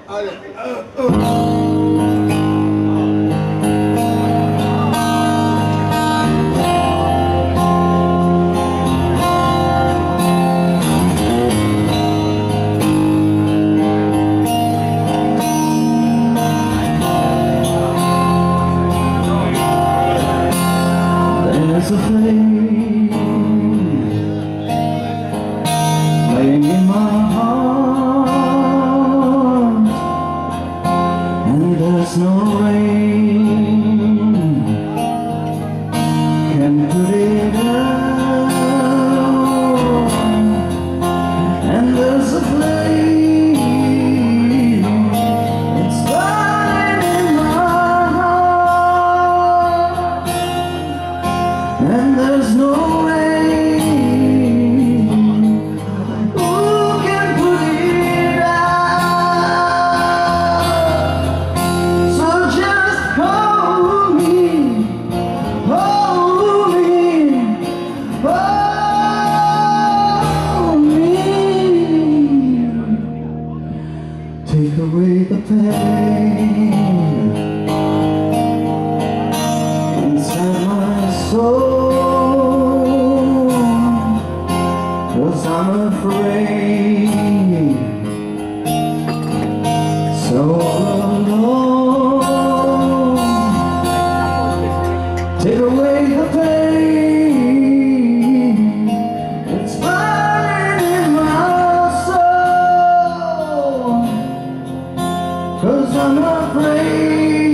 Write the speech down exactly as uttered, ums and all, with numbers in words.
There's a flame laying in my heart, and there's no rain can put it out. And there's a flame, it's burning in my heart, and there's no rain who can put it out. So just hold me, hold me, hold me. Take away the pain inside my soul, 'cause I'm afraid, so alone. Take away the pain, it's burning in my soul, 'cause I'm afraid.